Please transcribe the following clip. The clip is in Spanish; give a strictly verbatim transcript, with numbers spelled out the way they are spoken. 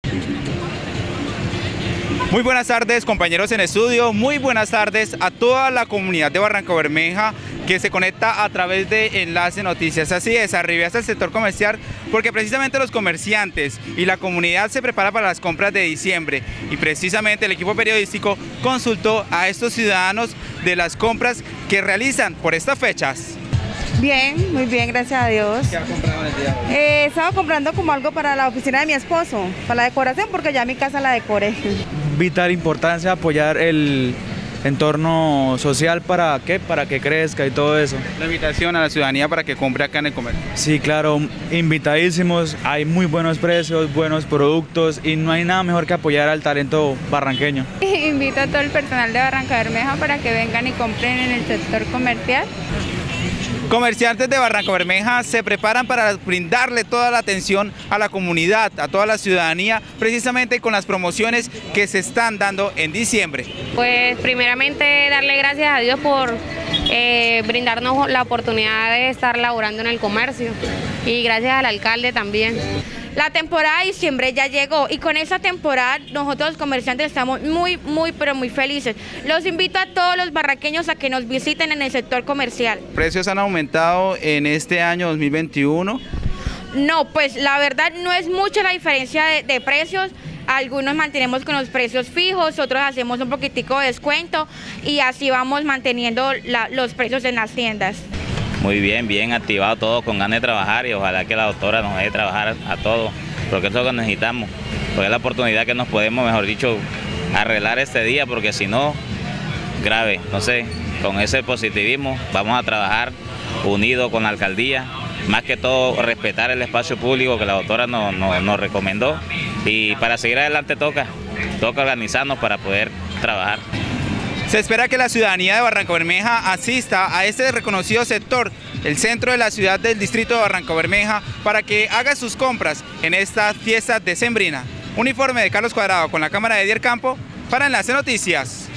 Muy buenas tardes, compañeros en estudio, muy buenas tardes a toda la comunidad de Barrancabermeja que se conecta a través de Enlace Noticias. Así es, arribé hasta el sector comercial porque precisamente los comerciantes y la comunidad se prepara para las compras de diciembre y precisamente el equipo periodístico consultó a estos ciudadanos de las compras que realizan por estas fechas. Bien, muy bien, gracias a Dios. ¿Qué ha comprado el día de hoy? Eh, estaba comprando como algo para la oficina de mi esposo, para la decoración, porque ya mi casa la decoré. Vital importancia apoyar el entorno social para qué, para que crezca y todo eso. La invitación a la ciudadanía para que compre acá en el comercio. Sí, claro, invitadísimos, hay muy buenos precios, buenos productos y no hay nada mejor que apoyar al talento barranqueño. Invito a todo el personal de Barrancabermeja para que vengan y compren en el sector comercial. Comerciantes de Barrancabermeja se preparan para brindarle toda la atención a la comunidad, a toda la ciudadanía, precisamente con las promociones que se están dando en diciembre. Pues primeramente darle gracias a Dios por eh, brindarnos la oportunidad de estar laborando en el comercio y gracias al alcalde también. La temporada de diciembre ya llegó y con esa temporada nosotros los comerciantes estamos muy, muy, pero muy felices. Los invito a todos los barranqueños a que nos visiten en el sector comercial. ¿Precios han aumentado en este año dos mil veintiuno? No, pues la verdad no es mucha la diferencia de, de precios. Algunos mantenemos con los precios fijos, otros hacemos un poquitico de descuento y así vamos manteniendo la, los precios en las tiendas. Muy bien, bien activado todo, con ganas de trabajar y ojalá que la doctora nos deje trabajar a todos, porque eso es lo que necesitamos, porque es la oportunidad que nos podemos, mejor dicho, arreglar este día, porque si no, grave. Entonces, con ese positivismo vamos a trabajar unidos con la alcaldía, más que todo respetar el espacio público que la doctora nos, nos, nos recomendó y para seguir adelante toca, toca organizarnos para poder trabajar. Se espera que la ciudadanía de Barrancabermeja asista a este reconocido sector, el centro de la ciudad del distrito de Barrancabermeja, para que haga sus compras en esta fiesta decembrina. Un informe de Carlos Cuadrado con la cámara de Edier Campo para Enlace Noticias.